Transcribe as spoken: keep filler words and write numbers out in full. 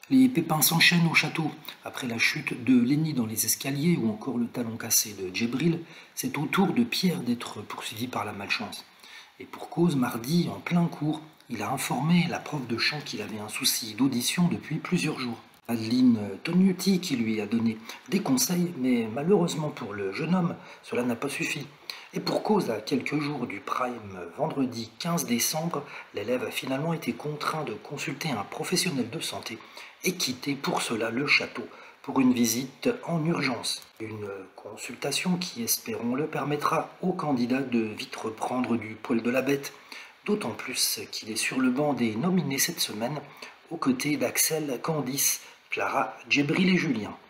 Les pépins s'enchaînent au château. Après la chute de Lenny dans les escaliers ou encore le talon cassé de Djibril, c'est au tour de Pierre d'être poursuivi par la malchance. Et pour cause, mardi, en plein cours, il a informé la prof de chant qu'il avait un souci d'audition depuis plusieurs jours. Adeline Tognuti qui lui a donné des conseils, mais malheureusement pour le jeune homme, cela n'a pas suffi. Et pour cause, à quelques jours du prime, vendredi quinze décembre, l'élève a finalement été contraint de consulter un professionnel de santé et quitter pour cela le château pour une visite en urgence. Une consultation qui, espérons-le, permettra au candidat de vite reprendre du poil de la bête, d'autant plus qu'il est sur le banc des nominés cette semaine, aux côtés d'Axel, Candice, Clara, Djibril et Julien.